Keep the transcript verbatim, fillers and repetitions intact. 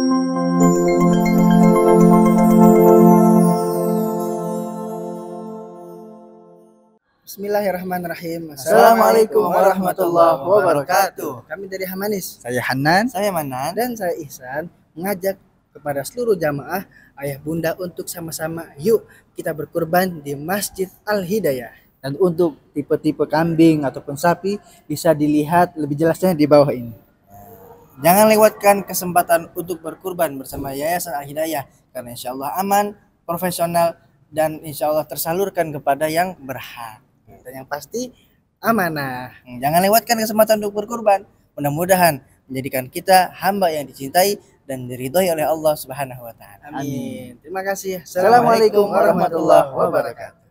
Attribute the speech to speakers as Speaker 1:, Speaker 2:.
Speaker 1: Bismillahirrahmanirrahim.
Speaker 2: Assalamualaikum warahmatullahi wabarakatuh.
Speaker 1: Kami dari Hamanis.
Speaker 2: Saya Hanan.
Speaker 3: Saya Manan.
Speaker 1: Dan saya Ihsan mengajak kepada seluruh jamaah ayah bunda untuk sama-sama yuk kita berkurban di Masjid Al-Hidayah.
Speaker 2: Dan untuk tipe-tipe kambing ataupun sapi bisa dilihat lebih jelasnya di bawah ini.
Speaker 3: Jangan lewatkan kesempatan untuk berkurban bersama Yayasan Al-Hidayah karena insya Allah aman, profesional, dan insya Allah tersalurkan kepada yang berhak.
Speaker 1: Dan yang pasti amanah.
Speaker 3: Jangan lewatkan kesempatan untuk berkurban. Mudah-mudahan menjadikan kita hamba yang dicintai dan diridhoi oleh Allah Subhanahu wa taala.
Speaker 1: Amin. Terima kasih.
Speaker 2: Assalamualaikum warahmatullahi wabarakatuh.